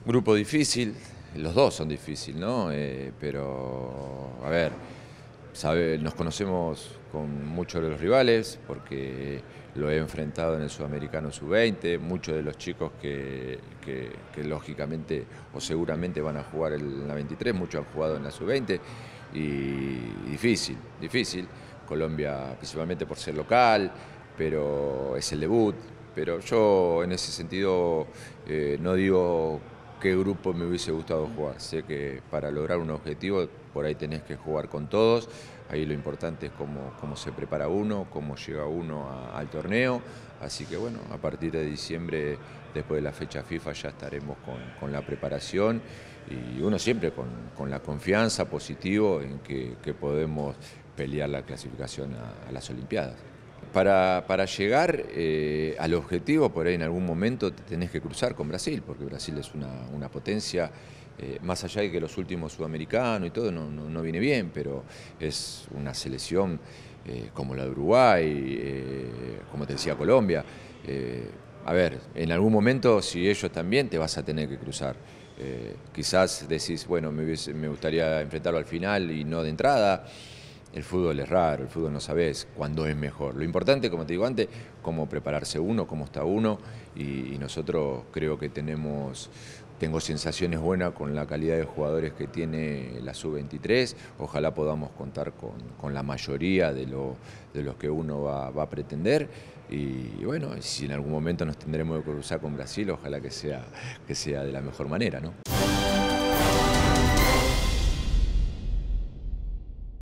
Grupo difícil, los dos son difíciles, ¿no? Pero, a ver, nos conocemos con muchos de los rivales porque lo he enfrentado en el Sudamericano Sub-20, muchos de los chicos que lógicamente o seguramente van a jugar en la 23, muchos han jugado en la Sub-20 y difícil. Colombia principalmente por ser local, pero es el debut. Pero yo en ese sentido no digo qué grupo me hubiese gustado jugar. Sé que para lograr un objetivo por ahí tenés que jugar con todos. Ahí lo importante es cómo se prepara uno, cómo llega uno al torneo. Así que bueno, a partir de diciembre, después de la fecha FIFA, ya estaremos con la preparación y uno siempre con la confianza positivo en que podemos pelear la clasificación a las Olimpiadas. Para llegar al objetivo, por ahí en algún momento te tenés que cruzar con Brasil, porque Brasil es una potencia, más allá de que los últimos sudamericanos y todo no viene bien, pero es una selección como la de Uruguay, como te decía Colombia. A ver, en algún momento, si ellos también, te vas a tener que cruzar. Quizás decís, bueno, me gustaría enfrentarlo al final y no de entrada. El fútbol es raro, el fútbol no sabes cuándo es mejor. Lo importante, como te digo antes, cómo prepararse uno, cómo está uno, y nosotros creo que tengo sensaciones buenas con la calidad de jugadores que tiene la Sub-23. Ojalá podamos contar con la mayoría de los que uno va a pretender. Y bueno, si en algún momento nos tendremos que cruzar con Brasil, ojalá que sea de la mejor manera, ¿no?